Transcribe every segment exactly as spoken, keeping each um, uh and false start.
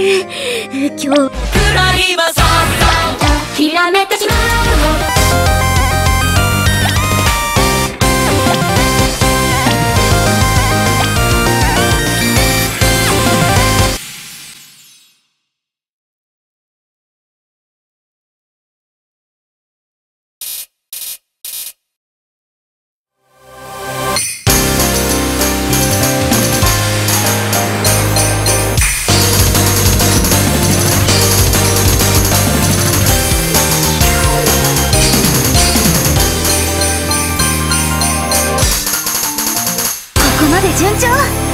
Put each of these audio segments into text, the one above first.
今日暗い場所ひらめてしまう順調。ええ、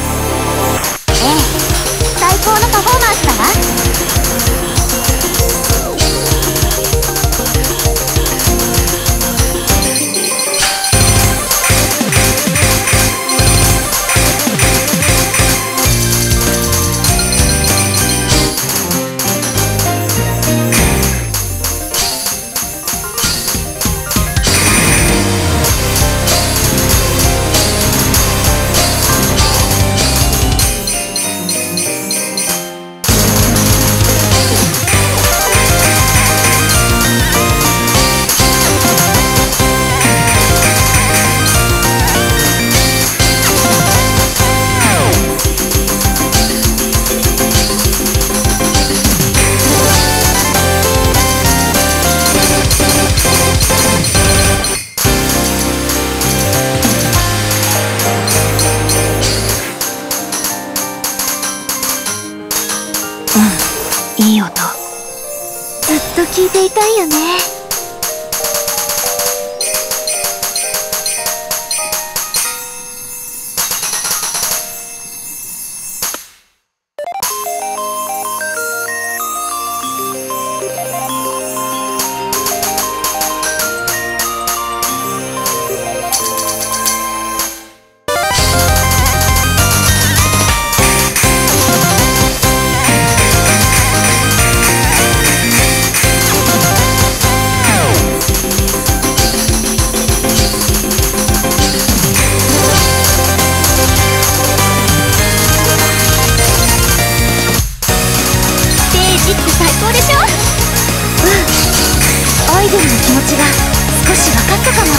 最高のパフォーマンスだわ。うん、いい音。ずっと聞いていたいよね。アイドルの気持ちが少し分かったかも。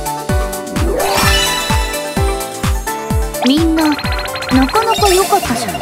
みんななかなか良かったじゃん。